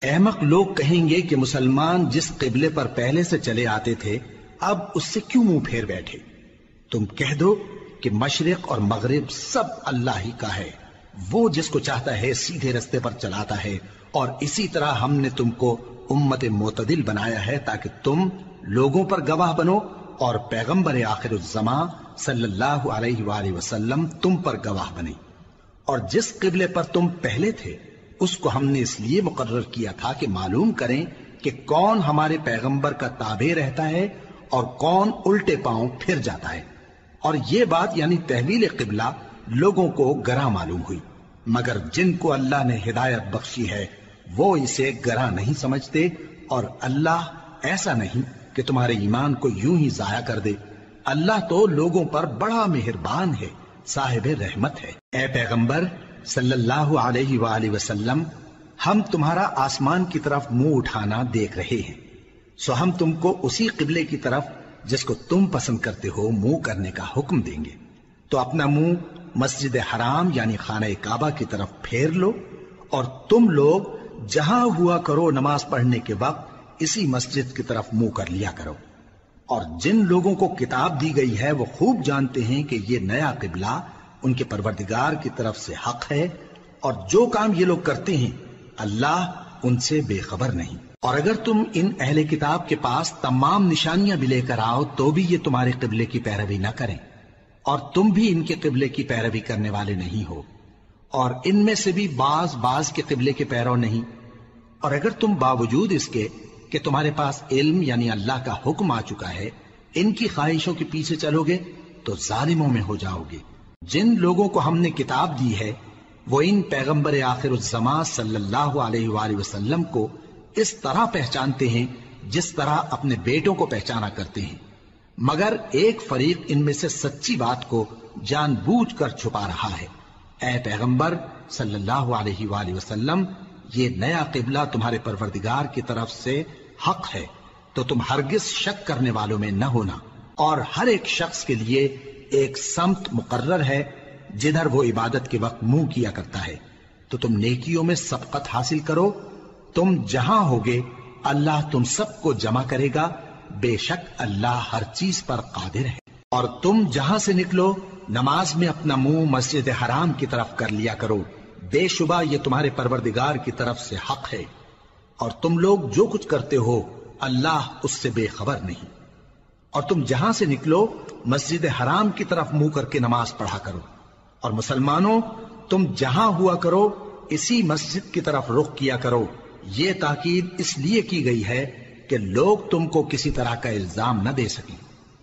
احمق لوگ کہیں گے کہ مسلمان جس قبلے پر پہلے سے چلے آتے تھے اب اس سے کیوں منہ پھیر بیٹھے؟ تم کہہ دو کہ مشرق اور مغرب سب اللہ ہی کا ہے، وہ جس کو چاہتا ہے سیدھے رستے پر چلاتا ہے، اور اسی طرح ہم نے تم کو امت معتدل بنایا ہے تاکہ تم لوگوں پر گواہ بنو اور پیغمبر آخر الزمان صلی اللہ علیہ وآلہ وسلم تم پر گواہ بنے۔ اور جس قبلے پر تم پہلے تھے اس کو ہم نے اس لیے مقرر کیا تھا کہ معلوم کریں کہ کون ہمارے پیغمبر کا تابع رہتا ہے اور کون الٹے پاؤں پھر جاتا ہے۔ اور یہ بات یعنی تحویل قبلہ لوگوں کو گراں معلوم ہوئی، مگر جن کو اللہ نے ہدایت بخشی ہے وہ اسے گراں نہیں سمجھتے، اور اللہ ایسا نہیں کہ تمہارے ایمان کو یوں ہی ضائع کر دے۔ اللہ تو لوگوں پر بڑا مہربان ہے، صاحب رحمت ہے۔ اے پیغمبر صلی اللہ علیہ وآلہ وسلم، ہم تمہارا آسمان کی طرف منہ اٹھانا دیکھ رہے ہیں، سو ہم تم کو اسی قبلے کی طرف جس کو تم پسند کرتے ہو منہ کرنے کا حکم دیں گے۔ تو اپنا منہ مسجد حرام یعنی خانہ کعبہ کی طرف پھیر لو، اور تم لوگ جہاں ہوا کرو نماز پڑھنے کے وقت اسی مسجد کی طرف منہ کر لیا کرو۔ اور جن لوگوں کو کتاب دی گئی ہے وہ خوب جانتے ہیں کہ یہ نیا قبلہ ان کے پروردگار کی طرف سے حق ہے، اور جو کام یہ لوگ کرتے ہیں اللہ ان سے بے خبر نہیں۔ اور اگر تم ان اہل کتاب کے پاس تمام نشانیاں بھی لے کر آؤ تو بھی یہ تمہارے قبلے کی پیروی نہ کریں، اور تم بھی ان کے قبلے کی پیروی کرنے والے نہیں ہو، اور ان میں سے بھی بعض کے قبلے کے پیرو نہیں۔ اور اگر تم باوجود اس کے کہ تمہارے پاس علم یعنی اللہ کا حکم آ چکا ہے ان کی خواہشوں کے پیچھے چلو گے تو ظالموں میں ہو جاؤ گے۔ جن لوگوں کو ہم نے کتاب دی ہے وہ ان پیغمبر آخر الزمان صلی اللہ علیہ وآلہ وسلم کو اس طرح پہچانتے ہیں جس طرح اپنے بیٹوں کو پہچانا کرتے ہیں، مگر ایک فریق ان میں سے سچی بات کو جان بوجھ کر چھپا رہا ہے۔ اے پیغمبر صلی اللہ علیہ وآلہ وسلم، یہ نیا قبلہ تمہارے پروردگار کی طرف سے حق ہے، تو تم ہرگز شک کرنے والوں میں نہ ہونا، اور ہر ایک شخص کے لیے ایک سمت مقرر ہے جدھر وہ عبادت کے وقت منہ کیا کرتا ہے، تو تم نیکیوں میں سبقت حاصل کرو۔ تم جہاں ہوگے اللہ تم سب کو جمع کرے گا، بے شک اللہ ہر چیز پر قادر ہے۔ اور تم جہاں سے نکلو نماز میں اپنا منہ مسجد حرام کی طرف کر لیا کرو، بے شبہ یہ تمہارے پروردگار کی طرف سے حق ہے، اور تم لوگ جو کچھ کرتے ہو اللہ اس سے بے خبر نہیں۔ اور تم جہاں سے نکلو مسجد حرام کی طرف منہ کر کے نماز پڑھا کرو، اور مسلمانوں تم جہاں ہوا کرو اسی مسجد کی طرف رخ کیا کرو۔ یہ تاکید اس لیے کی گئی ہے کہ لوگ تم کو کسی طرح کا الزام نہ دے سکیں،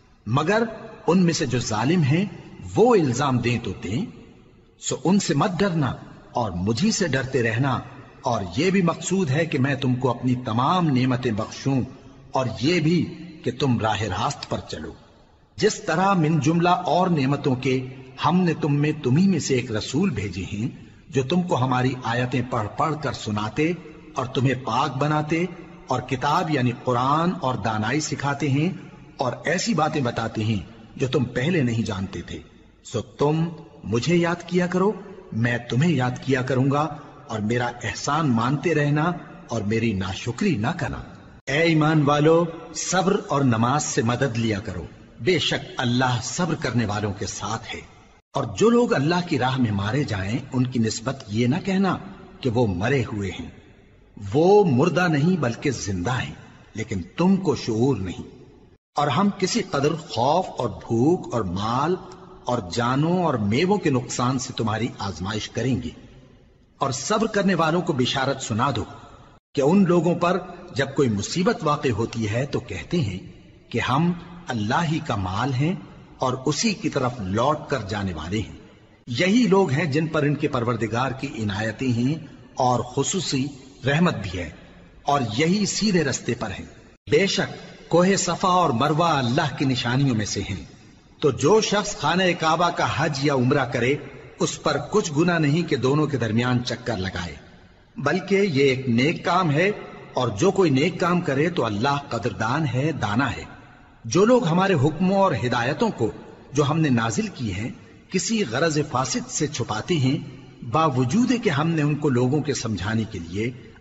مگر ان میں سے جو ظالم ہیں وہ الزام دیں تو دیں، سو ان سے مت ڈرنا اور مجھی سے ڈرتے رہنا، اور یہ بھی مقصود ہے کہ میں تم کو اپنی تمام نعمتیں بخشوں، اور یہ بھی کہ تم راہ راست پر چلو۔ جس طرح من جملہ اور نعمتوں کے ہم نے تمہیں میں سے ایک رسول بھیجے ہیں جو تم کو ہماری آیتیں پڑھ پڑھ کر سناتے اور تمہیں پاک بناتے، اور کتاب یعنی قرآن اور دانائی سکھاتے ہیں، اور ایسی باتیں بتاتے ہیں جو تم پہلے نہیں جانتے تھے، سو تم مجھے یاد کیا کرو، میں تمہیں یاد کیا کروں گا، اور میرا احسان مانتے رہنا اور میری ناشکری نہ کرنا۔ اے ایمان والو، صبر اور نماز سے مدد لیا کرو، بے شک اللہ صبر کرنے والوں کے ساتھ ہے۔ اور جو لوگ اللہ کی راہ میں مارے جائیں ان کی نسبت یہ نہ کہنا کہ وہ مرے ہوئے ہیں، وہ مردہ نہیں بلکہ زندہ ہیں، لیکن تم کو شعور نہیں۔ اور ہم کسی قدر خوف اور بھوک اور مال اور جانوں اور میووں کے نقصان سے تمہاری آزمائش کریں گے، اور صبر کرنے والوں کو بشارت سنا دو کہ ان لوگوں پر جب کوئی مصیبت واقع ہوتی ہے تو کہتے ہیں کہ ہم اللہ ہی کا مال ہیں اور اسی کی طرف لوٹ کر جانے والے ہیں۔ یہی لوگ ہیں جن پر ان کے پروردگار کی عنایتیں ہیں اور خصوصی رحمت بھی ہے، اور یہی سیدھے رستے پر ہیں۔ بے شک کوہ صفا اور مروہ اللہ کی نشانیوں میں سے ہیں، تو جو شخص خانہ کعبہ کا حج یا عمرہ کرے اس پر کچھ گناہ نہیں کہ دونوں کے درمیان چکر لگائے، بلکہ یہ ایک نیک کام ہے، اور جو کوئی نیک کام کرے تو اللہ قدردان ہے، دانا ہے۔ جو لوگ ہمارے حکموں اور ہدایتوں کو جو ہم نے نازل کی ہیں کسی غرض فاسد سے چھپاتے ہیں، باوجود کہ ہم نے ان کو لوگوں کے سمجھانے کے لیے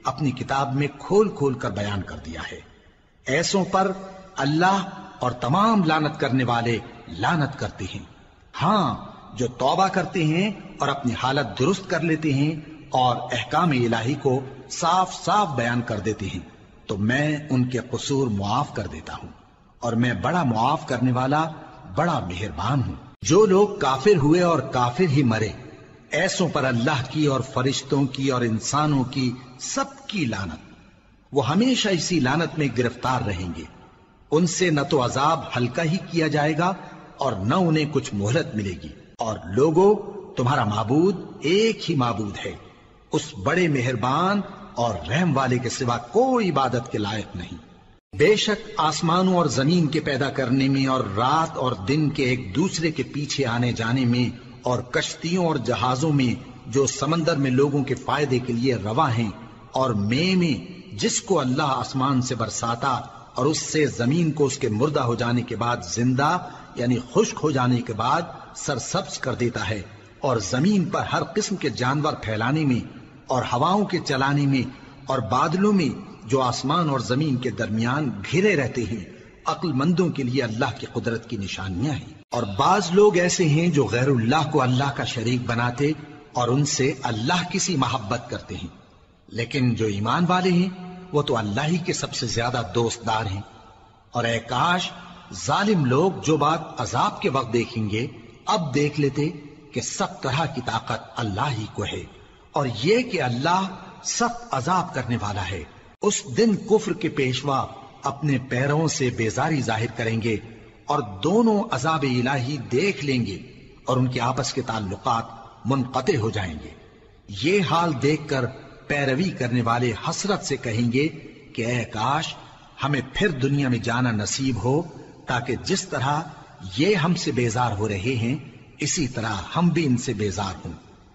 اپنی کتاب میں کھول کھول کر بیان کر دیا ہے۔ ایسوں پر اللہ اور تمام لعنت کرنے والے لعنت کرتے ہیں۔ ہاں، جو توبہ کرتے ہیں اور اپنی حالت درست کر لیتے ہیں اور احکام الہی کو صاف صاف بیان کر دیتے ہیں تو میں ان کے قصور معاف کر دیتا ہوں، اور میں بڑا معاف کرنے والا بڑا مہربان ہوں۔ جو لوگ کافر ہوئے اور کافر ہی مرے، ایسوں پر اللہ کی اور فرشتوں کی اور انسانوں کی سب کی لعنت، وہ ہمیشہ اسی لعنت میں گرفتار رہیں گے۔ ان سے نہ تو عذاب ہلکا ہی کیا جائے گا اور نہ انہیں کچھ مہلت ملے گی۔ اور لوگوں، تمہارا معبود ایک ہی معبود ہے، اس بڑے مہربان اور رحم والے کے سوا کوئی عبادت کے لائق نہیں۔ بے شک آسمانوں اور زمین کے پیدا کرنے میں اور رات اور دن کے ایک دوسرے کے پیچھے آنے جانے میں اور کشتیوں اور جہازوں میں جو سمندر میں لوگوں کے فائدے کے لیے رواں ہیں، اور میں جس کو اللہ آسمان سے برساتا اور اس سے زمین کو اس کے مردہ ہو جانے کے بعد زندہ یعنی خشک ہو جانے کے بعد سرسبز کر دیتا ہے، اور زمین پر ہر قسم کے جانور پھیلانے میں اور ہواؤں کے چلانے میں اور بادلوں میں جو آسمان اور زمین کے درمیان گھرے رہتے ہیں، عقل مندوں کے لیے اللہ کی قدرت کی نشانیاں ہیں۔ اور بعض لوگ ایسے ہیں جو غیر اللہ کو اللہ کا شریک بناتے اور ان سے اللہ کی سی محبت کرتے ہیں، لیکن جو ایمان والے ہیں وہ تو اللہ ہی کے سب سے زیادہ دوست دار ہیں۔ اور اے کاش ظالم لوگ جو بات عذاب کے وقت دیکھیں گے اب دیکھ لیتے کہ سب طرح کی طاقت اللہ ہی کو ہے، اور یہ کہ اللہ سخت عذاب کرنے والا ہے۔ اس دن کفر کے پیشوا اپنے پیروں سے بیزاری ظاہر کریں گے اور دونوں عذاب الہی دیکھ لیں گے اور ان کے آپس کے تعلقات منقطع ہو جائیں گے۔ یہ حال دیکھ کر پیروی کرنے والے حسرت سے کہیں گے کہ اے کاش ہمیں پھر دنیا میں جانا نصیب ہو، تاکہ جس طرح یہ ہم سے بیزار ہو رہے ہیں اسی طرح ہم بھی ان سے بیزار ہوں۔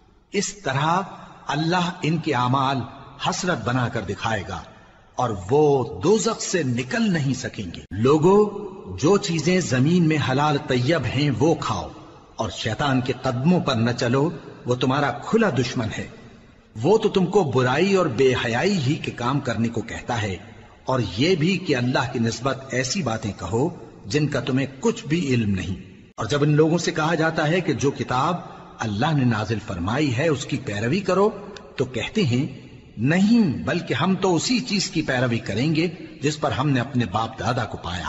اس طرح اللہ ان کے اعمال حسرت بنا کر دکھائے گا اور وہ دوزخ سے نکل نہیں سکیں گے۔ لوگوں، جو چیزیں زمین میں حلال طیب ہیں وہ کھاؤ، اور شیطان کے قدموں پر نہ چلو، وہ تمہارا کھلا دشمن ہے۔ وہ تو تم کو برائی اور بے حیائی ہی کے کام کرنے کو کہتا ہے، اور یہ بھی کہ اللہ کی نسبت ایسی باتیں کہو جن کا تمہیں کچھ بھی علم نہیں۔ اور جب ان لوگوں سے کہا جاتا ہے کہ جو کتاب اللہ نے نازل فرمائی ہے اس کی پیروی کرو، تو کہتے ہیں نہیں، بلکہ ہم تو اسی چیز کی پیروی کریں گے جس پر ہم نے اپنے باپ دادا کو پایا۔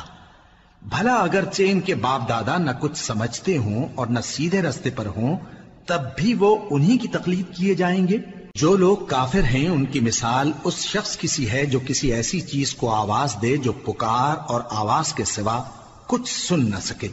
بھلا اگرچہ ان کے باپ دادا نہ کچھ سمجھتے ہوں اور نہ سیدھے رستے پر ہوں، تب بھی وہ انہی کی تقلید کیے جائیں گے۔ جو لوگ کافر ہیں ان کی مثال اس شخص کی سی ہے جو کسی ایسی چیز کو آواز دے جو پکار اور آواز کے سوا کچھ سن نہ سکے۔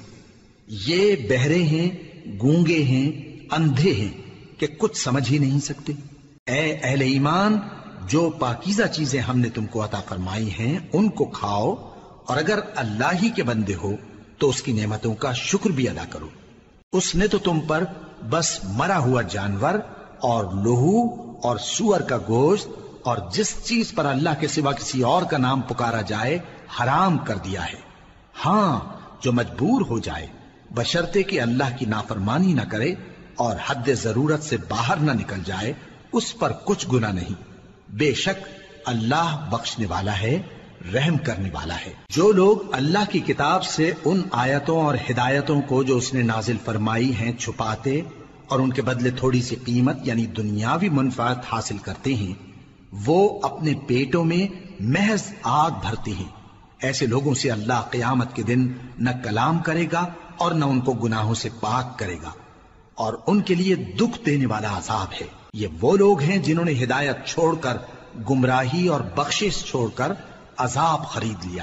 یہ بہرے ہیں، گونگے ہیں، اندھے ہیں کہ کچھ سمجھ ہی نہیں سکتے۔ اے اہل ایمان، جو پاکیزہ چیزیں ہم نے تم کو عطا فرمائی ہیں ان کو کھاؤ، اور اگر اللہ ہی کے بندے ہو تو اس کی نعمتوں کا شکر بھی ادا کرو۔ اس نے تو تم پر بس مرا ہوا جانور اور لہو اور سور کا گوشت اور جس چیز پر اللہ کے سوا کسی اور کا نام پکارا جائے حرام کر دیا ہے۔ ہاں، جو مجبور ہو جائے بشرطے کہ اللہ کی نافرمانی نہ کرے اور حد ضرورت سے باہر نہ نکل جائے، اس پر کچھ گناہ نہیں۔ بے شک اللہ بخشنے والا ہے، رحم کرنے والا ہے۔ جو لوگ اللہ کی کتاب سے ان آیتوں اور ہدایتوں کو جو اس نے نازل فرمائی ہیں چھپاتے اور ان کے بدلے تھوڑی سی قیمت یعنی دنیاوی منفعت حاصل کرتے ہیں، وہ اپنے پیٹوں میں محض آگ بھرتے ہیں۔ ایسے لوگوں سے اللہ قیامت کے دن نہ کلام کرے گا اور نہ ان کو گناہوں سے پاک کرے گا، اور ان کے لیے دکھ دینے والا عذاب ہے۔ یہ وہ لوگ ہیں جنہوں نے ہدایت چھوڑ کر گمراہی اور بخشش چھوڑ کر عذاب خرید لیا۔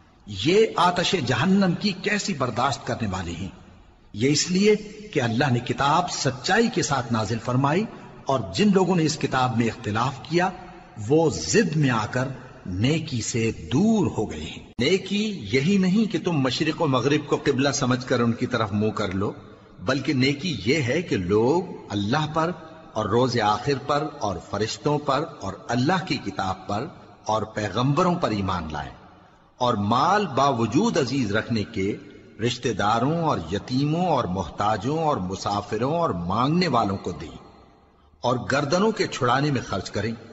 یہ آتش جہنم کی کیسی برداشت کرنے والے ہیں۔ یہ اس لیے کہ اللہ نے کتاب سچائی کے ساتھ نازل فرمائی، اور جن لوگوں نے اس کتاب میں اختلاف کیا وہ ضد میں آ کر نیکی سے دور ہو گئے ہیں۔ نیکی یہی نہیں کہ تم مشرق و مغرب کو قبلہ سمجھ کر ان کی طرف منہ کر لو، بلکہ نیکی یہ ہے کہ لوگ اللہ پر اور روز آخر پر اور فرشتوں پر اور اللہ کی کتاب پر اور پیغمبروں پر ایمان لائیں، اور مال باوجود عزیز رکھنے کے رشتہ داروں اور یتیموں اور محتاجوں اور مسافروں اور مانگنے والوں کو دیں، اور گردنوں کے چھڑانے میں خرچ کریں،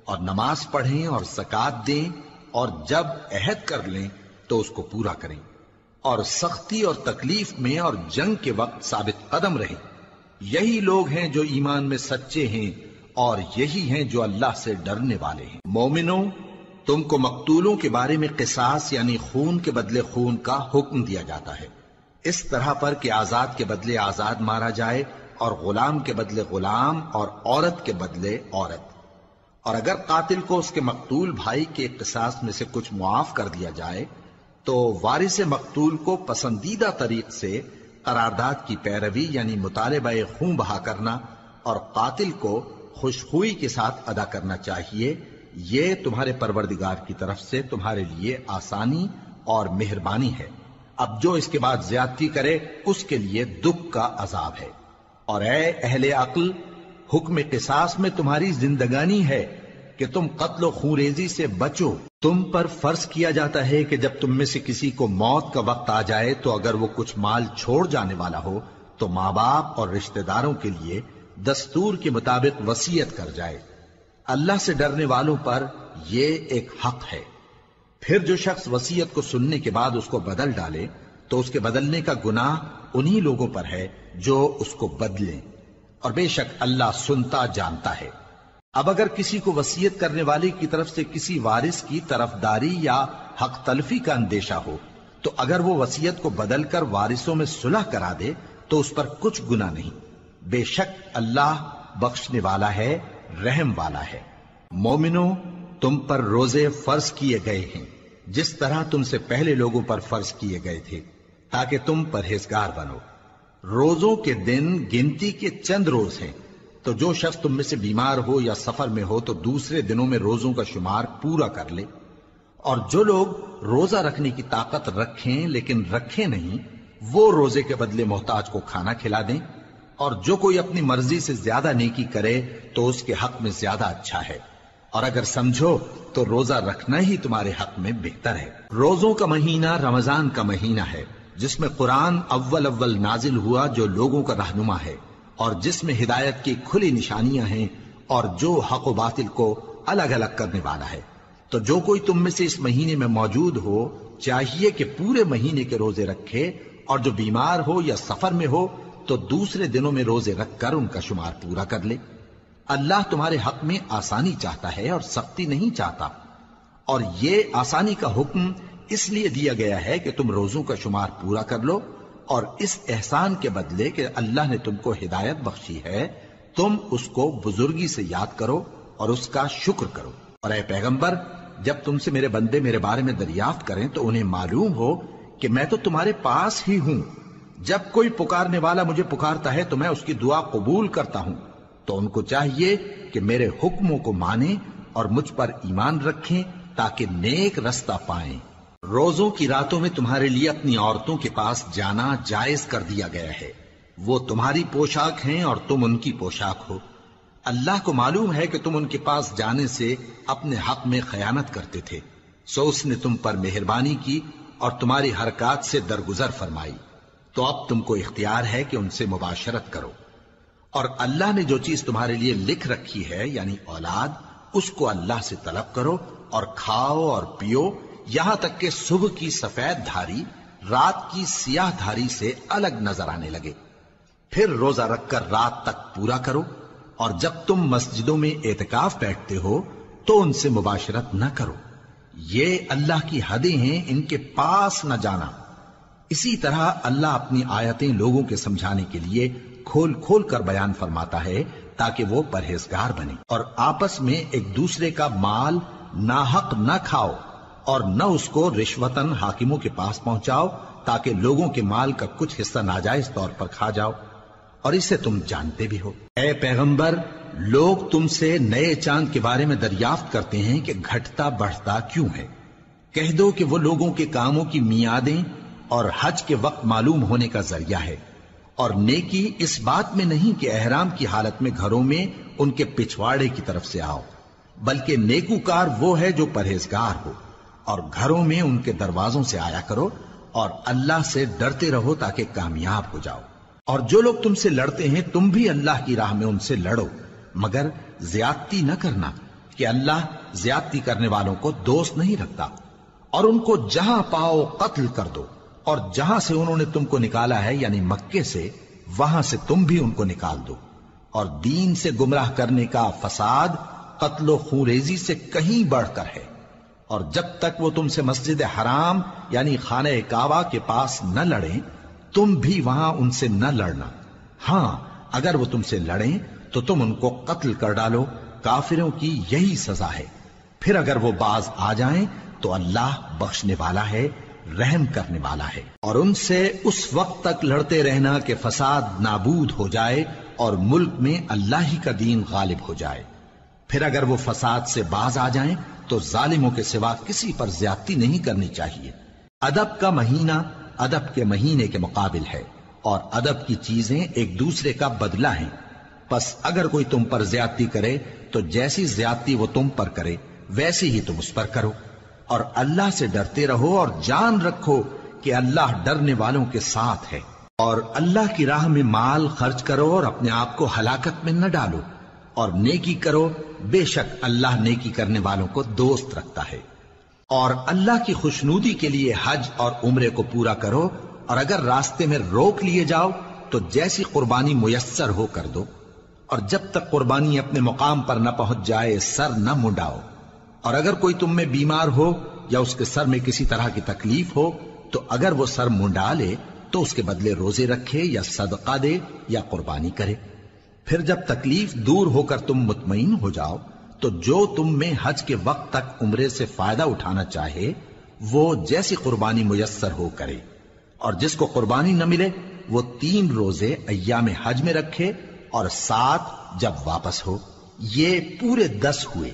اور نماز پڑھیں اور زکات دیں، اور جب عہد کر لیں تو اس کو پورا کریں، اور سختی اور تکلیف میں اور جنگ کے وقت ثابت قدم رہیں۔ یہی لوگ ہیں جو ایمان میں سچے ہیں، اور یہی ہیں جو اللہ سے ڈرنے والے ہیں۔ مومنوں، تم کو مقتولوں کے بارے میں قصاص یعنی خون کے بدلے خون کا حکم دیا جاتا ہے، اس طرح پر کہ آزاد کے بدلے آزاد مارا جائے، اور غلام کے بدلے غلام، اور عورت کے بدلے عورت۔ اور اگر قاتل کو اس کے مقتول بھائی کے قصاص میں سے کچھ معاف کر دیا جائے تو وارث مقتول کو پسندیدہ طریق سے قرارداد کی پیروی یعنی مطالبہ خون بہا کرنا اور قاتل کو خوشخوئی کے ساتھ ادا کرنا چاہیے۔ یہ تمہارے پروردگار کی طرف سے تمہارے لیے آسانی اور مہربانی ہے۔ اب جو اس کے بعد زیادتی کرے اس کے لیے دکھ کا عذاب ہے۔ اور اے اہل عقل، حکم قصاص میں تمہاری زندگانی ہے کہ تم قتل و خونریزی سے بچو۔ تم پر فرض کیا جاتا ہے کہ جب تم میں سے کسی کو موت کا وقت آ جائے تو اگر وہ کچھ مال چھوڑ جانے والا ہو تو ماں باپ اور رشتہ داروں کے لیے دستور کے مطابق وصیت کر جائے۔ اللہ سے ڈرنے والوں پر یہ ایک حق ہے۔ پھر جو شخص وصیت کو سننے کے بعد اس کو بدل ڈالے تو اس کے بدلنے کا گناہ انہی لوگوں پر ہے جو اس کو بدلیں، اور بے شک اللہ سنتا جانتا ہے۔ اب اگر کسی کو وصیت کرنے والے کی طرف سے کسی وارث کی طرفداری یا حق تلفی کا اندیشہ ہو تو اگر وہ وصیت کو بدل کر وارثوں میں صلح کرا دے تو اس پر کچھ گناہ نہیں، بے شک اللہ بخشنے والا ہے، رحم والا ہے۔ مومنوں، تم پر روزے فرض کیے گئے ہیں جس طرح تم سے پہلے لوگوں پر فرض کیے گئے تھے تاکہ تم پرہیزگار بنو۔ روزوں کے دن گنتی کے چند روز ہیں، تو جو شخص تم میں سے بیمار ہو یا سفر میں ہو تو دوسرے دنوں میں روزوں کا شمار پورا کر لے۔ اور جو لوگ روزہ رکھنے کی طاقت رکھیں لیکن رکھیں نہیں، وہ روزے کے بدلے محتاج کو کھانا کھلا دیں۔ اور جو کوئی اپنی مرضی سے زیادہ نیکی کرے تو اس کے حق میں زیادہ اچھا ہے، اور اگر سمجھو تو روزہ رکھنا ہی تمہارے حق میں بہتر ہے۔ روزوں کا مہینہ رمضان کا مہینہ ہے جس میں قرآن اول نازل ہوا جو لوگوں کا رہنما ہے اور جس میں ہدایت کی کھلی نشانیاں ہیں اور جو حق و باطل کو الگ الگ کرنے والا ہے۔ تو جو کوئی تم میں سے اس مہینے میں موجود ہو چاہیے کہ پورے مہینے کے روزے رکھے، اور جو بیمار ہو یا سفر میں ہو تو دوسرے دنوں میں روزے رکھ کر ان کا شمار پورا کر لے۔ اللہ تمہارے حق میں آسانی چاہتا ہے اور سختی نہیں چاہتا، اور یہ آسانی کا حکم اس لیے دیا گیا ہے کہ تم روزوں کا شمار پورا کر لو، اور اس احسان کے بدلے کہ اللہ نے تم کو ہدایت بخشی ہے تم اس کو بزرگی سے یاد کرو اور اس کا شکر کرو۔ اور اے پیغمبر، جب تم سے میرے بندے میرے بارے میں دریافت کریں تو انہیں معلوم ہو کہ میں تو تمہارے پاس ہی ہوں۔ جب کوئی پکارنے والا مجھے پکارتا ہے تو میں اس کی دعا قبول کرتا ہوں، تو ان کو چاہیے کہ میرے حکموں کو مانیں اور مجھ پر ایمان رکھیں تاکہ نیک رستہ پائیں۔ روزوں کی راتوں میں تمہارے لیے اپنی عورتوں کے پاس جانا جائز کر دیا گیا ہے، وہ تمہاری پوشاک ہیں اور تم ان کی پوشاک ہو۔ اللہ کو معلوم ہے کہ تم ان کے پاس جانے سے اپنے حق میں خیانت کرتے تھے، سو اس نے تم پر مہربانی کی اور تمہاری حرکات سے درگزر فرمائی، تو اب تم کو اختیار ہے کہ ان سے مباشرت کرو۔ اور اللہ نے جو چیز تمہارے لیے لکھ رکھی ہے یعنی اولاد، اس کو اللہ سے طلب کرو اور کھاؤ اور پیو یہاں تک کہ صبح کی سفید دھاری رات کی سیاہ دھاری سے الگ نظر آنے لگے، پھر روزہ رکھ کر رات تک پورا کرو۔ اور جب تم مسجدوں میں اعتکاف بیٹھتے ہو تو ان سے مباشرت نہ کرو، یہ اللہ کی حدیں ہیں، ان کے پاس نہ جانا۔ اسی طرح اللہ اپنی آیتیں لوگوں کے سمجھانے کے لیے کھول کھول کر بیان فرماتا ہے تاکہ وہ پرہیزگار بنے۔ اور آپس میں ایک دوسرے کا مال ناحق نہ کھاؤ اور نہ اس کو رشوتاً حاکموں کے پاس پہنچاؤ تاکہ لوگوں کے مال کا کچھ حصہ ناجائز طور پر کھا جاؤ، اور اسے تم جانتے بھی ہو۔ اے پیغمبر، لوگ تم سے نئے چاند کے بارے میں دریافت کرتے ہیں کہ گھٹتا بڑھتا کیوں ہے۔ کہہ دو کہ وہ لوگوں کے کاموں کی میعادیں اور حج کے وقت معلوم ہونے کا ذریعہ ہے، اور نیکی اس بات میں نہیں کہ احرام کی حالت میں گھروں میں ان کے پچھواڑے کی طرف سے آؤ، بلکہ نیکوکار وہ ہے جو پرہیزگار ہو، اور گھروں میں ان کے دروازوں سے آیا کرو اور اللہ سے ڈرتے رہو تاکہ کامیاب ہو جاؤ۔ اور جو لوگ تم سے لڑتے ہیں تم بھی اللہ کی راہ میں ان سے لڑو، مگر زیادتی نہ کرنا کہ اللہ زیادتی کرنے والوں کو دوست نہیں رکھتا، اور ان کو جہاں پاؤ قتل کر دو، اور جہاں سے انہوں نے تم کو نکالا ہے یعنی مکے سے، وہاں سے تم بھی ان کو نکال دو۔ اور دین سے گمراہ کرنے کا فساد قتل و خونریزی سے کہیں بڑھ کر ہے، اور جب تک وہ تم سے مسجد حرام یعنی خانہ کعبہ کے پاس نہ لڑیں، تم بھی وہاں ان سے نہ لڑنا۔ ہاں اگر وہ تم سے لڑیں تو تم ان کو قتل کر ڈالو، کافروں کی یہی سزا ہے۔ پھر اگر وہ باز آ جائیں تو اللہ بخشنے والا ہے، رحم کرنے والا ہے۔ اور ان سے اس وقت تک لڑتے رہنا کہ فساد نابود ہو جائے اور ملک میں اللہ ہی کا دین غالب ہو جائے۔ پھر اگر وہ فساد سے باز آ جائیں تو ظالموں کے سوا کسی پر زیادتی نہیں کرنی چاہیے۔ ادب کا مہینہ ادب کے مہینے کے مقابل ہے، اور ادب کی چیزیں ایک دوسرے کا بدلہ ہیں۔ پس اگر کوئی تم پر زیادتی کرے تو جیسی زیادتی وہ تم پر کرے ویسی ہی تم اس پر کرو، اور اللہ سے ڈرتے رہو اور جان رکھو کہ اللہ ڈرنے والوں کے ساتھ ہے۔ اور اللہ کی راہ میں مال خرچ کرو اور اپنے آپ کو ہلاکت میں نہ ڈالو، اور نیکی کرو، بے شک اللہ نیکی کرنے والوں کو دوست رکھتا ہے۔ اور اللہ کی خوشنودی کے لیے حج اور عمرے کو پورا کرو، اور اگر راستے میں روک لیے جاؤ تو جیسی قربانی میسر ہو کر دو، اور جب تک قربانی اپنے مقام پر نہ پہنچ جائے سر نہ منڈاؤ۔ اور اگر کوئی تم میں بیمار ہو یا اس کے سر میں کسی طرح کی تکلیف ہو تو اگر وہ سر منڈا لے تو اس کے بدلے روزے رکھے یا صدقہ دے یا قربانی کرے۔ پھر جب تکلیف دور ہو کر تم مطمئن ہو جاؤ تو جو تم میں حج کے وقت تک عمرے سے فائدہ اٹھانا چاہے وہ جیسی قربانی میسر ہو کرے، اور جس کو قربانی نہ ملے وہ 3 روزے ایام حج میں رکھے اور 7 جب واپس ہو، یہ پورے 10 ہوئے۔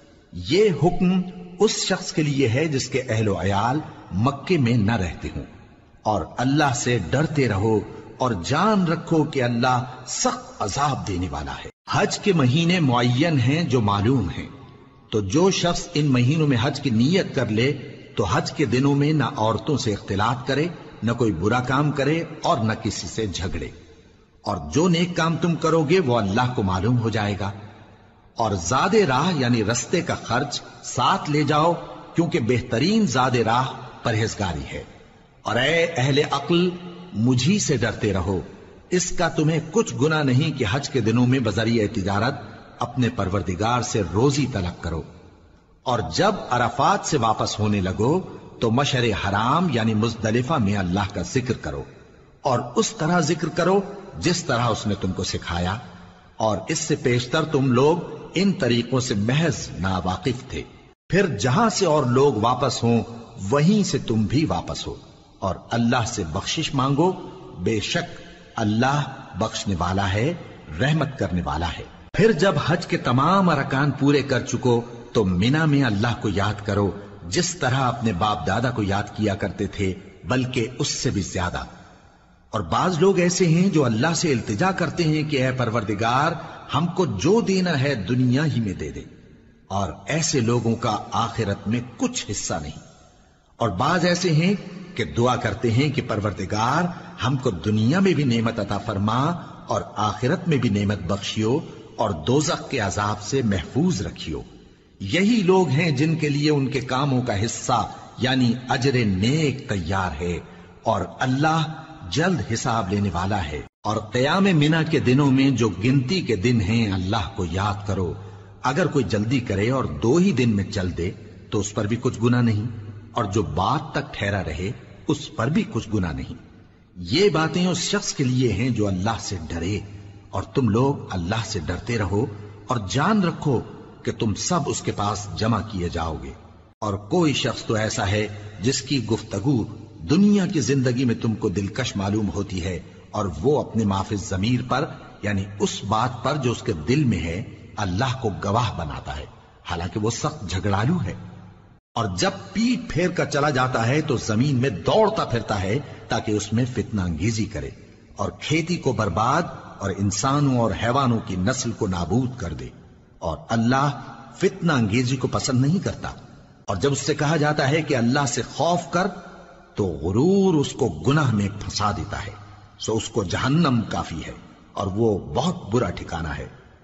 یہ حکم اس شخص کے لیے ہے جس کے اہل و عیال مکے میں نہ رہتے ہوں۔ اور اللہ سے ڈرتے رہو اور جان رکھو کہ اللہ سخت عذاب دینے والا ہے۔ حج کے مہینے معین ہیں جو معلوم ہیں، تو جو شخص ان مہینوں میں حج کی نیت کر لے تو حج کے دنوں میں نہ عورتوں سے اختلاط کرے، نہ کوئی برا کام کرے اور نہ کسی سے جھگڑے۔ اور جو نیک کام تم کرو گے وہ اللہ کو معلوم ہو جائے گا۔ اور زاد راہ یعنی رستے کا خرچ ساتھ لے جاؤ، کیونکہ بہترین زاد راہ پرہیزگاری ہے۔ اور اے اہل عقل، مجھی سے ڈرتے رہو، اس کا تمہیں کچھ گناہ نہیں کہ حج کے دنوں میں بذریعہ تجارت اپنے پروردگار سے روزی طلب کرو۔ اور جب عرفات سے واپس ہونے لگو تو مشعر حرام یعنی مزدلفہ میں اللہ کا ذکر کرو، اور اس طرح ذکر کرو جس طرح اس نے تم کو سکھایا، اور اس سے پیشتر تم لوگ ان طریقوں سے محض ناواقف تھے۔ پھر جہاں سے اور لوگ واپس ہوں وہیں سے تم بھی واپس ہو، اور اللہ سے بخشش مانگو، بے شک اللہ بخشنے والا ہے، رحمت کرنے والا ہے۔ پھر جب حج کے تمام ارکان پورے کر چکو تو مینا میں اللہ کو یاد کرو جس طرح اپنے باپ دادا کو یاد کیا کرتے تھے، بلکہ اس سے بھی زیادہ۔ اور بعض لوگ ایسے ہیں جو اللہ سے التجا کرتے ہیں کہ اے پروردگار ہم کو جو دینا ہے دنیا ہی میں دے دے، اور ایسے لوگوں کا آخرت میں کچھ حصہ نہیں۔ اور بعض ایسے ہیں کہ دعا کرتے ہیں کہ پروردگار ہم کو دنیا میں بھی نعمت عطا فرما اور آخرت میں بھی نعمت بخشیو اور دوزخ کے عذاب سے محفوظ رکھیو۔ یہی لوگ ہیں جن کے لیے ان کے کاموں کا حصہ یعنی اجر نیک تیار ہے، اور اللہ جلد حساب لینے والا ہے۔ اور قیام منا کے دنوں میں جو گنتی کے دن ہیں اللہ کو یاد کرو۔ اگر کوئی جلدی کرے اور 2 ہی دن میں چل دے تو اس پر بھی کچھ گناہ نہیں، اور جو بات تک ٹھہرا رہے اس پر بھی کچھ گناہ نہیں۔ یہ باتیں اس شخص کے لیے ہیں جو اللہ سے ڈرے، اور تم لوگ اللہ سے ڈرتے رہو اور جان رکھو کہ تم سب اس کے پاس جمع کیے جاؤ گے۔ اور کوئی شخص تو ایسا ہے جس کی گفتگو دنیا کی زندگی میں تم کو دلکش معلوم ہوتی ہے، اور وہ اپنے معافی ضمیر پر یعنی اس بات پر جو اس کے دل میں ہے اللہ کو گواہ بناتا ہے، حالانکہ وہ سخت جھگڑالو ہے۔ اور جب پیٹ پھیر کر چلا جاتا ہے تو زمین میں دوڑتا پھرتا ہے تاکہ اس میں فتنہ انگیزی کرے اور کھیتی کو برباد اور انسانوں اور حیوانوں کی نسل کو نابود کر دے، اور اللہ فتنہ انگیزی کو پسند نہیں کرتا۔ اور جب اس سے کہا جاتا ہے کہ اللہ سے خوف کر تو غرور اس کو گناہ میں پھنسا دیتا ہے، سو اس کو جہنم کافی ہے اور وہ بہت برا ٹھکانہ ہے۔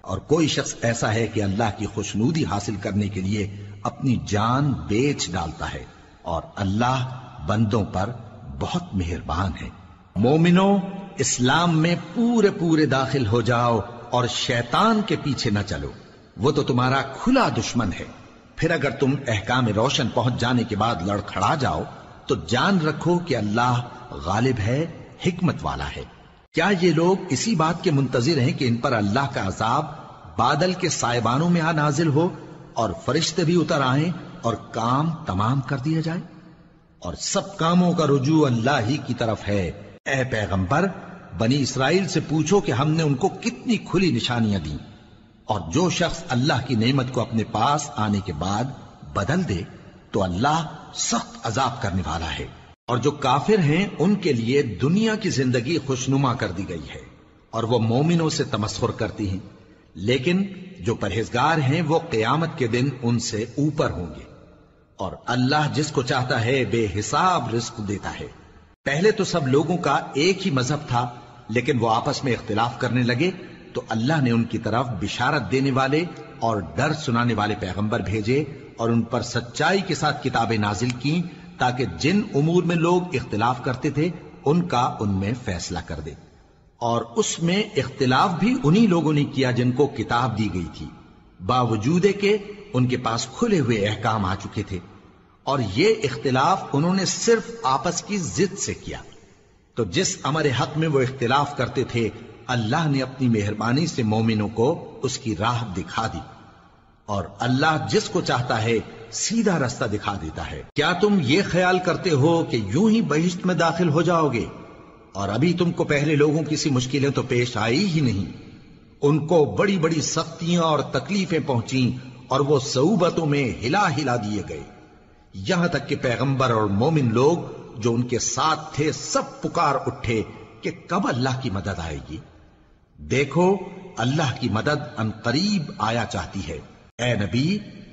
اور کوئی شخص ایسا ہے کہ اللہ کی خوشنودی حاصل کرنے کے لیے اپنی جان بیچ ڈالتا ہے، اور اللہ بندوں پر بہت مہربان ہے۔ مومنو، اسلام میں پورے پورے داخل ہو جاؤ اور شیطان کے پیچھے نہ چلو، وہ تو تمہارا کھلا دشمن ہے۔ پھر اگر تم احکام روشن پہنچ جانے کے بعد لڑکھڑا جاؤ تو جان رکھو کہ اللہ غالب ہے، حکمت والا ہے۔ کیا یہ لوگ اسی بات کے منتظر ہیں کہ ان پر اللہ کا عذاب بادل کے سائبانوں میں آ نازل ہو اور فرشتے بھی اتر آئیں اور کام تمام کر دیا جائے؟ اور سب کاموں کا رجوع اللہ ہی کی طرف ہے۔ اے پیغمبر، بنی اسرائیل سے پوچھو کہ ہم نے ان کو کتنی کھلی نشانیاں دیں، اور جو شخص اللہ کی نعمت کو اپنے پاس آنے کے بعد بدل دے تو اللہ سخت عذاب کرنے والا ہے۔ اور جو کافر ہیں ان کے لیے دنیا کی زندگی خوشنما کر دی گئی ہے، اور وہ مومنوں سے تمسخر کرتی ہیں، لیکن جو پرہیزگار ہیں وہ قیامت کے دن ان سے اوپر ہوں گے۔ اور اللہ جس کو چاہتا ہے بے حساب رزق دیتا ہے۔ پہلے تو سب لوگوں کا ایک ہی مذہب تھا، لیکن وہ آپس میں اختلاف کرنے لگے تو اللہ نے ان کی طرف بشارت دینے والے اور ڈر سنانے والے پیغمبر بھیجے، اور ان پر سچائی کے ساتھ کتابیں نازل کی تاکہ جن امور میں لوگ اختلاف کرتے تھے ان کا ان میں فیصلہ کر دے۔ اور اس میں اختلاف بھی انہی لوگوں نے کیا جن کو کتاب دی گئی تھی، باوجود کہ ان کے پاس کھلے ہوئے احکام آ چکے تھے، اور یہ اختلاف انہوں نے صرف آپس کی ضد سے کیا۔ تو جس امر حق میں وہ اختلاف کرتے تھے اللہ نے اپنی مہربانی سے مومنوں کو اس کی راہ دکھا دی، اور اللہ جس کو چاہتا ہے سیدھا رستہ دکھا دیتا ہے۔ کیا تم یہ خیال کرتے ہو کہ یوں ہی بہشت میں داخل ہو جاؤ گے، اور ابھی تم کو پہلے لوگوں کی سی مشکلیں تو پیش آئی ہی نہیں؟ ان کو بڑی بڑی سختیاں اور تکلیفیں پہنچیں، اور وہ صعوبتوں میں ہلا ہلا دیے گئے، یہاں تک کہ پیغمبر اور مومن لوگ جو ان کے ساتھ تھے سب پکار اٹھے کہ کب اللہ کی مدد آئے گی۔ دیکھو اللہ کی مدد ان قریب آیا چاہتی ہے۔ اے نبی،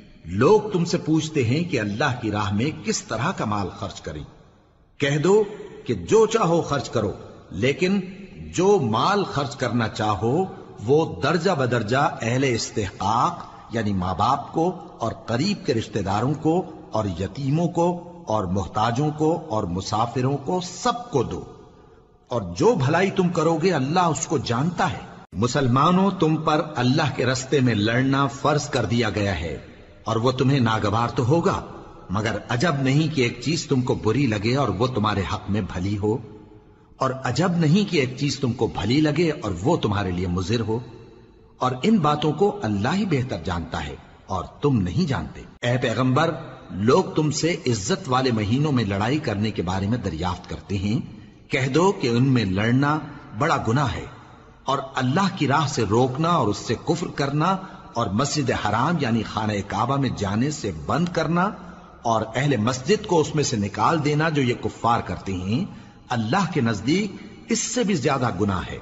لوگ تم سے پوچھتے ہیں کہ اللہ کی راہ میں کس طرح کا مال خرچ کریں۔ کہہ دو کہ جو چاہو خرچ کرو، لیکن جو مال خرچ کرنا چاہو وہ درجہ بدرجہ اہل استحقاق یعنی ماں باپ کو اور قریب کے رشتہ داروں کو اور یتیموں کو اور محتاجوں کو اور مسافروں کو سب کو دو، اور جو بھلائی تم کرو گے اللہ اس کو جانتا ہے۔ مسلمانوں، تم پر اللہ کے رستے میں لڑنا فرض کر دیا گیا ہے، اور وہ تمہیں ناگوار تو ہوگا، مگر عجب نہیں کہ ایک چیز تم کو بری لگے اور وہ تمہارے حق میں بھلی ہو، اور عجب نہیں کہ ایک چیز تم کو بھلی لگے اور وہ تمہارے لیے مضر ہو، اور ان باتوں کو اللہ ہی بہتر جانتا ہے اور تم نہیں جانتے۔ اے پیغمبر، لوگ تم سے عزت والے مہینوں میں لڑائی کرنے کے بارے میں دریافت کرتے ہیں، کہہ دو کہ ان میں لڑنا بڑا گناہ ہے، اور اللہ کی راہ سے روکنا اور اس سے کفر کرنا اور مسجد حرام یعنی خانہ کعبہ میں جانے سے بند کرنا اور اہل مسجد کو اس میں سے نکال دینا جو یہ کفار کرتے ہیں، اللہ کے نزدیک اس سے بھی زیادہ گناہ ہے،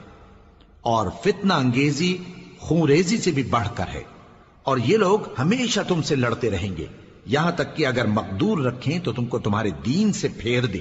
اور فتنہ انگیزی خونریزی سے بھی بڑھ کر ہے۔ اور یہ لوگ ہمیشہ تم سے لڑتے رہیں گے، یہاں تک کہ اگر مقدور رکھیں تو تم کو تمہارے دین سے پھیر دیں،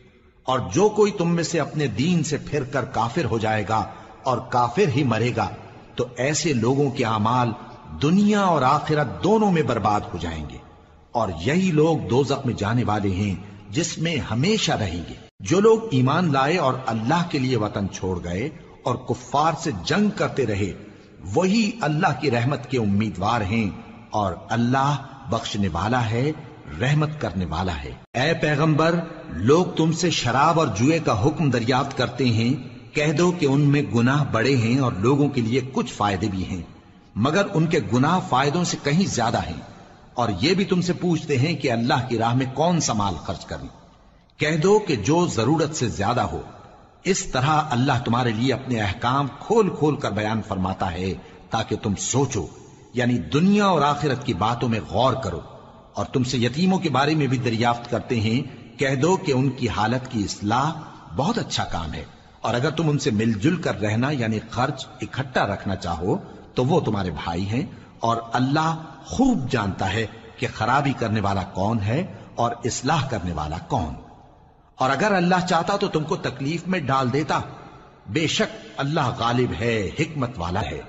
اور جو کوئی تم میں سے اپنے دین سے پھر کر کافر ہو جائے گا اور کافر ہی مرے گا تو ایسے لوگوں کے اعمال دنیا اور آخرت دونوں میں برباد ہو جائیں گے، اور یہی لوگ دوزخ میں جانے والے ہیں جس میں ہمیشہ رہیں گے۔ جو لوگ ایمان لائے اور اللہ کے لیے وطن چھوڑ گئے اور کفار سے جنگ کرتے رہے وہی اللہ کی رحمت کے امیدوار ہیں، اور اللہ بخشنے والا ہے، رحمت کرنے والا ہے۔ اے پیغمبر، لوگ تم سے شراب اور جوئے کا حکم دریافت کرتے ہیں، کہہ دو کہ ان میں گناہ بڑے ہیں اور لوگوں کے لیے کچھ فائدے بھی ہیں، مگر ان کے گناہ فائدوں سے کہیں زیادہ ہیں۔ اور یہ بھی تم سے پوچھتے ہیں کہ اللہ کی راہ میں کون سا مال خرچ کریں، کہہ دو کہ جو ضرورت سے زیادہ ہو۔ اس طرح اللہ تمہارے لیے اپنے احکام کھول کھول کر بیان فرماتا ہے تاکہ تم سوچو، یعنی دنیا اور آخرت کی باتوں میں غور کرو۔ اور تم سے یتیموں کے بارے میں بھی دریافت کرتے ہیں، کہہ دو کہ ان کی حالت کی اصلاح بہت اچھا کام ہے، اور اگر تم ان سے مل جل کر رہنا یعنی خرچ اکٹھا رکھنا چاہو تو وہ تمہارے بھائی ہیں، اور اللہ خوب جانتا ہے کہ خرابی کرنے والا کون ہے اور اصلاح کرنے والا کون۔ اور اگر اللہ چاہتا تو تم کو تکلیف میں ڈال دیتا، بے شک اللہ غالب ہے، حکمت والا ہے۔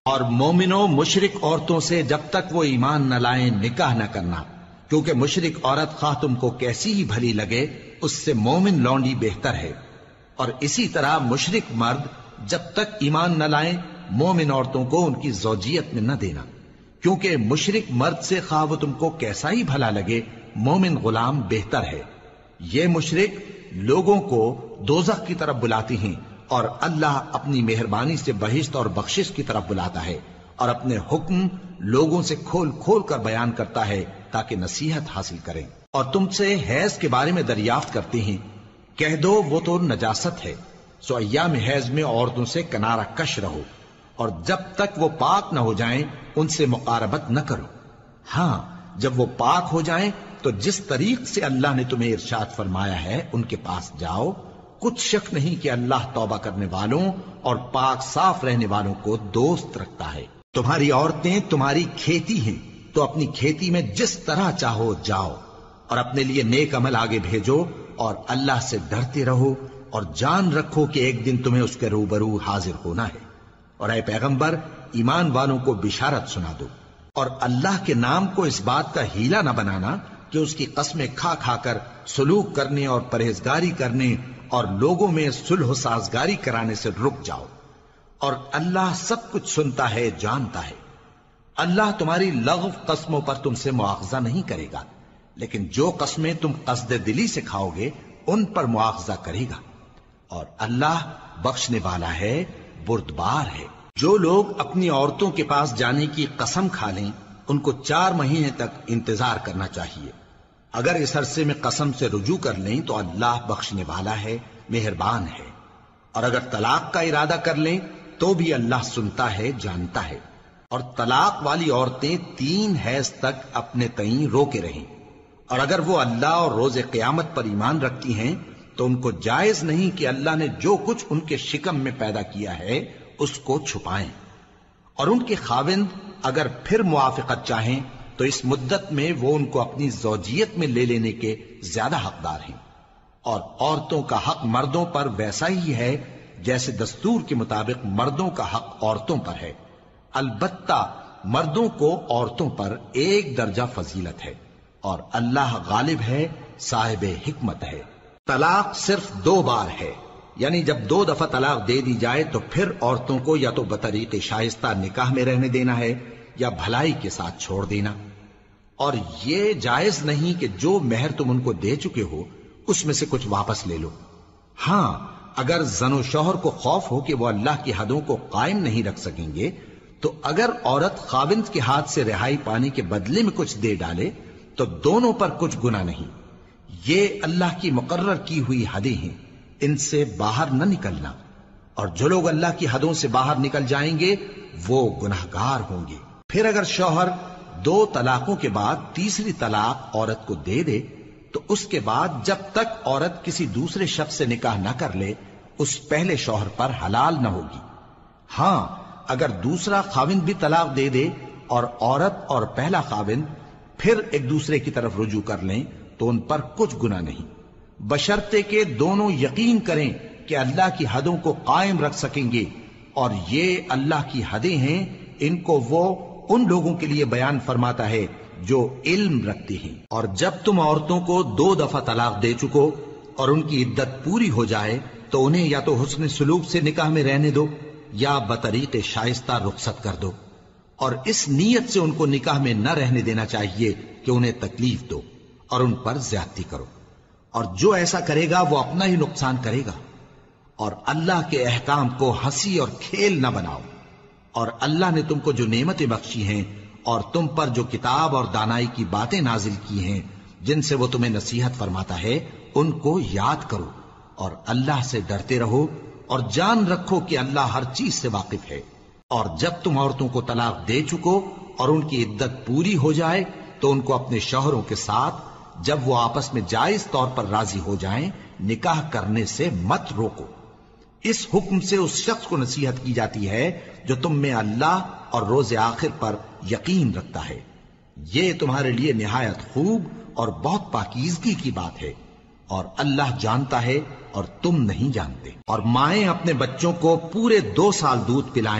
اور مومنوں مشرک عورتوں سے جب تک وہ ایمان نہ لائیں نکاح نہ کرنا، کیونکہ مشرک عورت خواہ تم کو کیسی ہی بھلی لگے اس سے مومن لونڈی بہتر ہے، اور اسی طرح مشرک مرد جب تک ایمان نہ لائیں مومن عورتوں کو ان کی زوجیت میں نہ دینا، کیونکہ مشرک مرد سے خواہ وہ تم کو کیسا ہی بھلا لگے مومن غلام بہتر ہے۔ یہ مشرک لوگوں کو دوزخ کی طرف بلاتی ہیں، اور اللہ اپنی مہربانی سے بہشت اور بخشش کی طرف بلاتا ہے، اور اپنے حکم لوگوں سے کھول کھول کر بیان کرتا ہے تاکہ نصیحت حاصل کریں۔ اور تم سے حیض کے بارے میں دریافت کرتے ہیں، کہہ دو وہ تو نجاست ہے، سو ایام حیض میں عورتوں سے کنارہ کش رہو، اور جب تک وہ پاک نہ ہو جائیں ان سے مقاربت نہ کرو۔ ہاں جب وہ پاک ہو جائیں تو جس طریق سے اللہ نے تمہیں ارشاد فرمایا ہے ان کے پاس جاؤ، کچھ شک نہیں کہ اللہ توبہ کرنے والوں اور پاک صاف رہنے والوں کو دوست رکھتا ہے۔ تمہاری عورتیں تمہاری کھیتی ہیں، تو اپنی کھیتی میں جس طرح چاہو جاؤ، اور اپنے لیے نیک عمل آگے بھیجو، اور اللہ سے ڈرتے رہو، اور جان رکھو کہ ایک دن تمہیں اس کے روبرو حاضر ہونا ہے۔ اور اے پیغمبر ایمان والوں کو بشارت سنا دو، اور اللہ کے نام کو اس بات کا ہیلہ نہ بنانا کہ اس کی قسمیں کھا کھا کر سلوک کرنے اور پرہیزگاری کرنے اور لوگوں میں صلح و سازگاری کرانے سے رک جاؤ، اور اللہ سب کچھ سنتا ہے جانتا ہے۔ اللہ تمہاری لغو قسموں پر تم سے مواخذہ نہیں کرے گا، لیکن جو قسمیں تم قصد دلی سے کھاؤ گے ان پر مواخذہ کرے گا، اور اللہ بخشنے والا ہے بردبار ہے۔ جو لوگ اپنی عورتوں کے پاس جانے کی قسم کھا لیں ان کو 4 مہینے تک انتظار کرنا چاہیے۔ اگر اس عرصے میں قسم سے رجوع کر لیں تو اللہ بخشنے والا ہے، مہربان ہے، اور اگر طلاق کا ارادہ کر لیں تو بھی اللہ سنتا ہے جانتا ہے۔ اور طلاق والی عورتیں 3 حیض تک اپنے تئیں روکے رہیں، اور اگر وہ اللہ اور روز قیامت پر ایمان رکھتی ہیں تو ان کو جائز نہیں کہ اللہ نے جو کچھ ان کے شکم میں پیدا کیا ہے اس کو چھپائیں، اور ان کے خاوند اگر پھر موافقت چاہیں تو اس مدت میں وہ ان کو اپنی زوجیت میں لے لینے کے زیادہ حقدار ہیں۔ اور عورتوں کا حق مردوں پر ویسا ہی ہے جیسے دستور کے مطابق مردوں کا حق عورتوں پر ہے، البتہ مردوں کو عورتوں پر 1 درجہ فضیلت ہے، اور اللہ غالب ہے، صاحب حکمت ہے۔ طلاق صرف 2 بار ہے، یعنی جب 2 دفعہ طلاق دے دی جائے تو پھر عورتوں کو یا تو بطریق شائستہ نکاح میں رہنے دینا ہے یا بھلائی کے ساتھ چھوڑ دینا، اور یہ جائز نہیں کہ جو مہر تم ان کو دے چکے ہو اس میں سے کچھ واپس لے لو۔ ہاں اگر زن و شوہر کو خوف ہو کہ وہ اللہ کی حدوں کو قائم نہیں رکھ سکیں گے تو اگر عورت خاوند کے ہاتھ سے رہائی پانے کے بدلے میں کچھ دے ڈالے تو دونوں پر کچھ گناہ نہیں۔ یہ اللہ کی مقرر کی ہوئی حدیں ہیں، ان سے باہر نہ نکلنا، اور جو لوگ اللہ کی حدوں سے باہر نکل جائیں گے وہ گناہگار ہوں گے۔ پھر اگر شوہر 2 طلاقوں کے بعد تیسری طلاق عورت کو دے دے تو اس کے بعد جب تک عورت کسی دوسرے شخص سے نکاح نہ کر لے اس پہلے شوہر پر حلال نہ ہوگی۔ ہاں اگر دوسرا خاوند بھی طلاق دے دے اور عورت اور پہلا خاوند پھر ایک دوسرے کی طرف رجوع کر لیں تو ان پر کچھ گناہ نہیں، بشرطے کہ دونوں یقین کریں کہ اللہ کی حدوں کو قائم رکھ سکیں گے، اور یہ اللہ کی حدیں ہیں، ان کو وہ ان لوگوں کے لیے بیان فرماتا ہے جو علم رکھتے ہیں۔ اور جب تم عورتوں کو 2 دفعہ طلاق دے چکو اور ان کی عدت پوری ہو جائے تو انہیں یا تو حسن سلوک سے نکاح میں رہنے دو یا بطریق شائستہ رخصت کر دو، اور اس نیت سے ان کو نکاح میں نہ رہنے دینا چاہیے کہ انہیں تکلیف دو اور ان پر زیادتی کرو، اور جو ایسا کرے گا وہ اپنا ہی نقصان کرے گا۔ اور اللہ کے احکام کو ہنسی اور کھیل نہ بناؤ، اور اللہ نے تم کو جو نعمتیں بخشی ہیں اور تم پر جو کتاب اور دانائی کی باتیں نازل کی ہیں جن سے وہ تمہیں نصیحت فرماتا ہے ان کو یاد کرو، اور اللہ سے ڈرتے رہو، اور جان رکھو کہ اللہ ہر چیز سے واقف ہے۔ اور جب تم عورتوں کو طلاق دے چکو اور ان کی عدت پوری ہو جائے تو ان کو اپنے شوہروں کے ساتھ جب وہ آپس میں جائز طور پر راضی ہو جائیں نکاح کرنے سے مت روکو۔ اس حکم سے اس شخص کو نصیحت کی جاتی ہے جو تم میں اللہ اور روز آخر پر یقین رکھتا ہے، یہ تمہارے لیے نہایت خوب اور بہت پاکیزگی کی بات ہے، اور اللہ جانتا ہے اور تم نہیں جانتے۔ اور مائیں اپنے بچوں کو پورے 2 سال دودھ پلائیں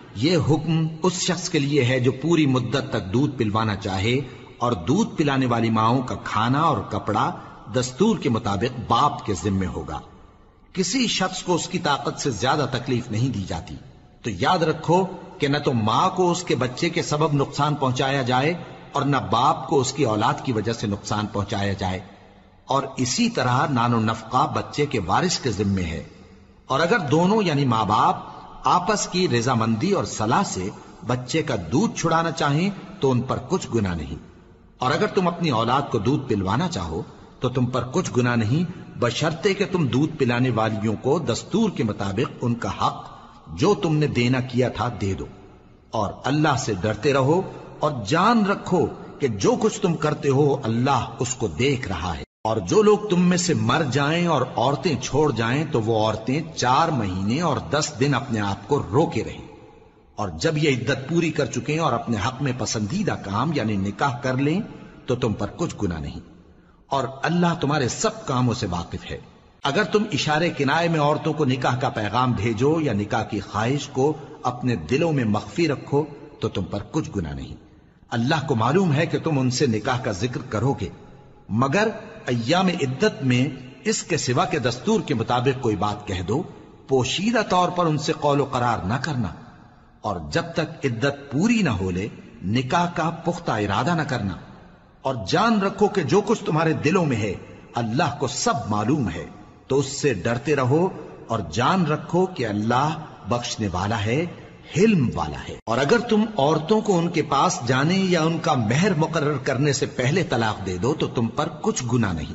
یہ حکم اس شخص کے لیے ہے جو پوری مدت تک دودھ پلوانا چاہے، اور دودھ پلانے والی ماؤں کا کھانا اور کپڑا دستور کے مطابق باپ کے ذمے ہوگا۔ کسی شخص کو اس کی طاقت سے زیادہ تکلیف نہیں دی جاتی، تو یاد رکھو کہ نہ تو ماں کو اس کے بچے کے سبب نقصان پہنچایا جائے اور نہ باپ کو اس کی اولاد کی وجہ سے نقصان پہنچایا جائے، اور اسی طرح نان و نفقہ بچے کے وارث کے ذمے ہے۔ اور اگر دونوں یعنی ماں باپ آپس کی رضامندی اور صلاح سے بچے کا دودھ چھڑانا چاہیں تو ان پر کچھ گناہ نہیں، اور اگر تم اپنی اولاد کو دودھ پلوانا چاہو تو تم پر کچھ گناہ نہیں، بشرطے کہ تم دودھ پلانے والیوں کو دستور کے مطابق ان کا حق جو تم نے دینا کیا تھا دے دو، اور اللہ سے ڈرتے رہو اور جان رکھو کہ جو کچھ تم کرتے ہو اللہ اس کو دیکھ رہا ہے۔ اور جو لوگ تم میں سے مر جائیں اور عورتیں چھوڑ جائیں تو وہ عورتیں 4 مہینے اور 10 دن اپنے آپ کو روکے رہیں، اور جب یہ عدت پوری کر چکیں اور اپنے حق میں پسندیدہ کام یعنی نکاح کر لیں تو تم پر کچھ گناہ نہیں، اور اللہ تمہارے سب کاموں سے واقف ہے۔ اگر تم اشارے کنائے میں عورتوں کو نکاح کا پیغام بھیجو یا نکاح کی خواہش کو اپنے دلوں میں مخفی رکھو تو تم پر کچھ گناہ نہیں۔ اللہ کو معلوم ہے کہ تم ان سے نکاح کا ذکر کرو گے، مگر ایام عدت میں اس کے سوا کے دستور کے مطابق کوئی بات کہہ دو، پوشیدہ طور پر ان سے قول و قرار نہ کرنا، اور جب تک عدت پوری نہ ہو لے نکاح کا پختہ ارادہ نہ کرنا، اور جان رکھو کہ جو کچھ تمہارے دلوں میں ہے اللہ کو سب معلوم ہے، تو اس سے ڈرتے رہو اور جان رکھو کہ اللہ بخشنے والا ہے، حلم والا ہے۔ اور اگر تم عورتوں کو ان کے پاس جانے یا ان کا مہر مقرر کرنے سے پہلے طلاق دے دو تو تم پر کچھ گناہ نہیں،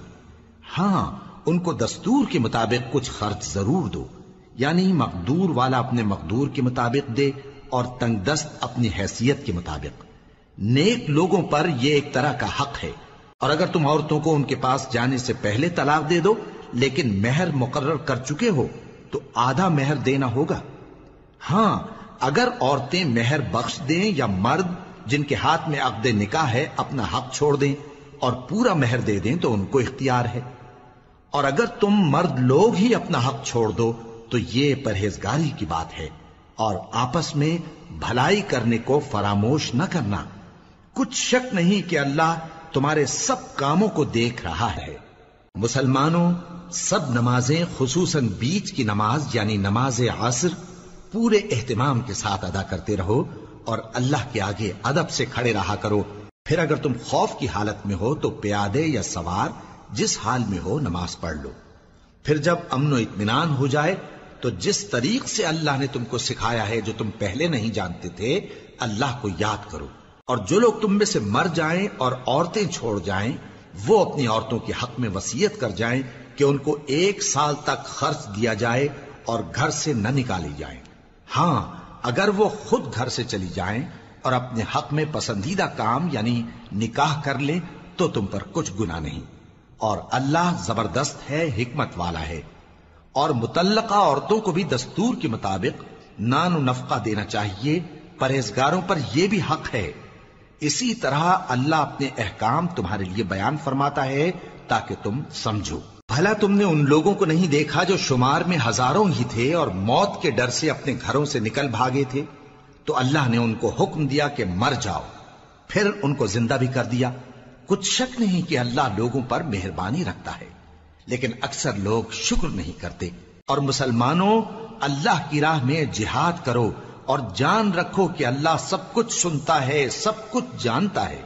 ہاں ان کو دستور کے مطابق کچھ خرچ ضرور دو، یعنی مقدور والا اپنے مقدور کے مطابق دے اور تنگ دست اپنی حیثیت کے مطابق۔ نیک لوگوں پر یہ ایک طرح کا حق ہے۔ اور اگر تم عورتوں کو ان کے پاس جانے سے پہلے طلاق دے دو لیکن مہر مقرر کر چکے ہو تو آدھا مہر دینا ہوگا۔ ہاں اگر عورتیں مہر بخش دیں یا مرد جن کے ہاتھ میں عقد نکاح ہے اپنا حق چھوڑ دیں اور پورا مہر دے دیں تو ان کو اختیار ہے۔ اور اگر تم مرد لوگ ہی اپنا حق چھوڑ دو تو یہ پرہیزگاری کی بات ہے، اور آپس میں بھلائی کرنے کو فراموش نہ کرنا۔ کچھ شک نہیں کہ اللہ تمہارے سب کاموں کو دیکھ رہا ہے۔ مسلمانوں، سب نمازیں خصوصاً بیچ کی نماز یعنی نماز عصر پورے اہتمام کے ساتھ ادا کرتے رہو اور اللہ کے آگے ادب سے کھڑے رہا کرو۔ پھر اگر تم خوف کی حالت میں ہو تو پیادے یا سوار جس حال میں ہو نماز پڑھ لو۔ پھر جب امن و اطمینان ہو جائے تو جس طریق سے اللہ نے تم کو سکھایا ہے جو تم پہلے نہیں جانتے تھے اللہ کو یاد کرو۔ اور جو لوگ تم میں سے مر جائیں اور عورتیں چھوڑ جائیں وہ اپنی عورتوں کے حق میں وصیت کر جائیں کہ ان کو 1 سال تک خرچ دیا جائے اور گھر سے نہ نکالی جائیں۔ ہاں اگر وہ خود گھر سے چلی جائیں اور اپنے حق میں پسندیدہ کام یعنی نکاح کر لیں تو تم پر کچھ گناہ نہیں، اور اللہ زبردست ہے، حکمت والا ہے۔ اور مطلقہ عورتوں کو بھی دستور کے مطابق نان و نفقہ دینا چاہیے، پرہیزگاروں پر یہ بھی حق ہے۔ اسی طرح اللہ اپنے احکام تمہارے لیے بیان فرماتا ہے تاکہ تم سمجھو۔ بھلا تم نے ان لوگوں کو نہیں دیکھا جو شمار میں ہزاروں ہی تھے اور موت کے ڈر سے اپنے گھروں سے نکل بھاگے تھے؟ تو اللہ نے ان کو حکم دیا کہ مر جاؤ، پھر ان کو زندہ بھی کر دیا۔ کچھ شک نہیں کہ اللہ لوگوں پر مہربانی رکھتا ہے، لیکن اکثر لوگ شکر نہیں کرتے۔ اور مسلمانوں، اللہ کی راہ میں جہاد کرو اور جان رکھو کہ اللہ سب کچھ سنتا ہے، سب کچھ جانتا ہے۔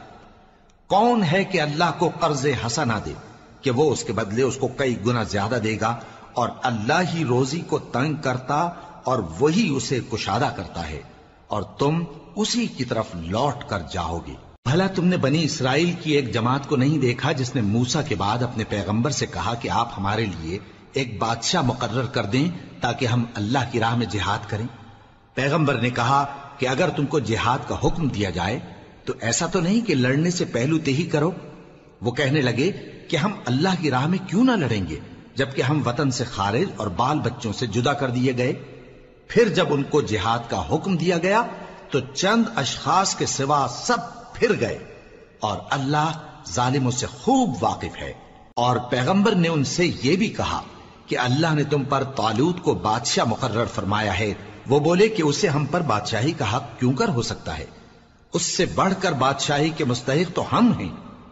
کون ہے کہ اللہ کو قرض حسنہ دے کہ وہ اس کے بدلے اس کو کئی گنا زیادہ دے گا؟ اور اللہ ہی روزی کو تنگ کرتا اور وہی اسے کشادہ کرتا ہے، اور تم اسی کی طرف لوٹ کر جاؤ گے۔ بھلا تم نے بنی اسرائیل کی ایک جماعت کو نہیں دیکھا جس نے موسیٰ کے بعد اپنے پیغمبر سے کہا کہ آپ ہمارے لیے ایک بادشاہ مقرر کر دیں تاکہ ہم اللہ کی راہ میں جہاد کریں؟ پیغمبر نے کہا کہ اگر تم کو جہاد کا حکم دیا جائے تو ایسا تو نہیں کہ لڑنے سے پہلو تہی کرو۔ وہ کہنے لگے کہ ہم اللہ کی راہ میں کیوں نہ لڑیں گے جبکہ ہم وطن سے خارج اور بال بچوں سے جدا کر دیے گئے۔ پھر جب ان کو جہاد کا حکم دیا گیا تو چند اشخاص کے سوا سب پھر گئے، اور اللہ ظالموں سے خوب واقف ہے۔ اور پیغمبر نے ان سے یہ بھی کہا کہ اللہ نے تم پر طالوت کو بادشاہ مقرر فرمایا ہے، وہ بولے کہ اسے ہم پر بادشاہی کا حق کیوں کر ہو سکتا ہے؟ اس سے بڑھ کر بادشاہی کے مستحق تو ہم ہیں،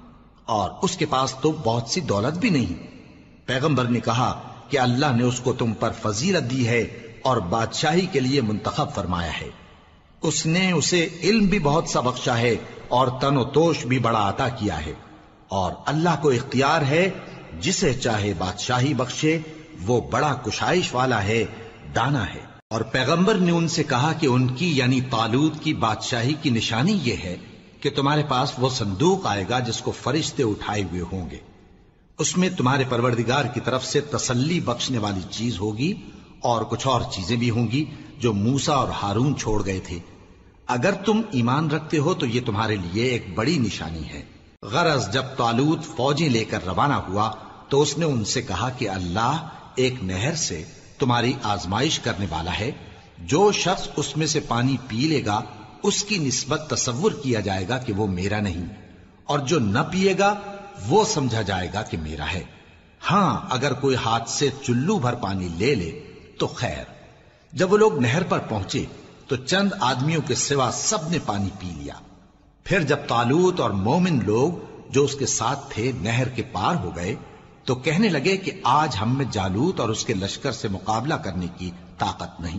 اور اس کے پاس تو بہت سی دولت بھی نہیں۔ پیغمبر نے کہا کہ اللہ نے اس کو تم پر فضیلت دی ہے اور بادشاہی کے لیے منتخب فرمایا ہے۔ اس نے اسے علم بھی بہت سا بخشا ہے اور تن و توش بھی بڑا عطا کیا ہے، اور اللہ کو اختیار ہے جسے چاہے بادشاہی بخشے، وہ بڑا کشائش والا ہے، دانا ہے۔ اور پیغمبر نے ان سے کہا کہ ان کی یعنی طالوت کی بادشاہی کی نشانی یہ ہے کہ تمہارے پاس وہ صندوق آئے گا جس کو فرشتے اٹھائے ہوئے ہوں گے، اس میں تمہارے پروردگار کی طرف سے تسلی بخشنے والی چیز ہوگی اور کچھ اور چیزیں بھی ہوں گی جو موسیٰ اور ہارون چھوڑ گئے تھے۔ اگر تم ایمان رکھتے ہو تو یہ تمہارے لیے ایک بڑی نشانی ہے۔ غرض جب طالوت فوجیں لے کر روانہ ہوا تو اس نے ان سے کہا کہ اللہ ایک نہر سے تمہاری آزمائش کرنے والا ہے، جو شخص اس میں سے پانی پی لے گا اس کی نسبت تصور کیا جائے گا کہ وہ میرا نہیں، اور جو نہ پیے گا وہ سمجھا جائے گا کہ میرا ہے۔ ہاں اگر کوئی ہاتھ سے چلو بھر پانی لے لے تو خیر۔ جب وہ لوگ نہر پر پہنچے تو چند آدمیوں کے سوا سب نے پانی پی لیا۔ پھر جب طالوت اور مومن لوگ جو اس کے ساتھ تھے نہر کے پار ہو گئے تو کہنے لگے کہ آج ہم میں جالوت اور اس کے لشکر سے مقابلہ کرنے کی طاقت نہیں۔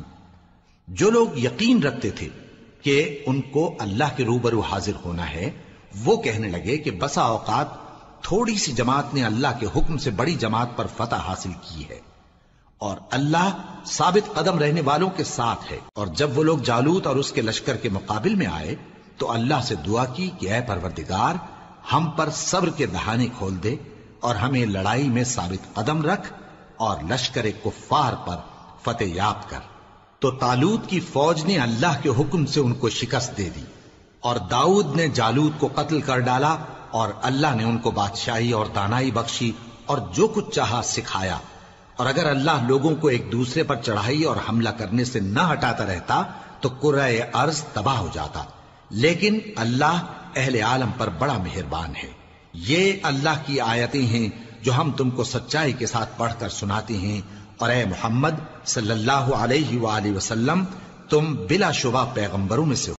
جو لوگ یقین رکھتے تھے کہ ان کو اللہ کے روبرو حاضر ہونا ہے، وہ کہنے لگے کہ بسا اوقات تھوڑی سی جماعت نے اللہ کے حکم سے بڑی جماعت پر فتح حاصل کی ہے، اور اللہ ثابت قدم رہنے والوں کے ساتھ ہے۔ اور جب وہ لوگ جالوت اور اس کے لشکر کے مقابل میں آئے تو اللہ سے دعا کی کہ اے پروردگار، ہم پر صبر کے دہانے کھول دے اور ہمیں لڑائی میں ثابت قدم رکھ اور لشکر کفار پر فتح یاب کر۔ تو طالوت کی فوج نے اللہ کے حکم سے ان کو شکست دے دی، اور داؤد نے جالوت کو قتل کر ڈالا، اور اللہ نے ان کو بادشاہی اور دانائی بخشی اور جو کچھ چاہا سکھایا۔ اور اگر اللہ لوگوں کو ایک دوسرے پر چڑھائی اور حملہ کرنے سے نہ ہٹاتا رہتا تو کرۂ ارض تباہ ہو جاتا، لیکن اللہ اہل عالم پر بڑا مہربان ہے۔ یہ اللہ کی آیتیں ہیں جو ہم تم کو سچائی کے ساتھ پڑھ کر سناتے ہیں، اور اے محمد صلی اللہ علیہ وآلہ وسلم تم بلا شبہ پیغمبروں میں سے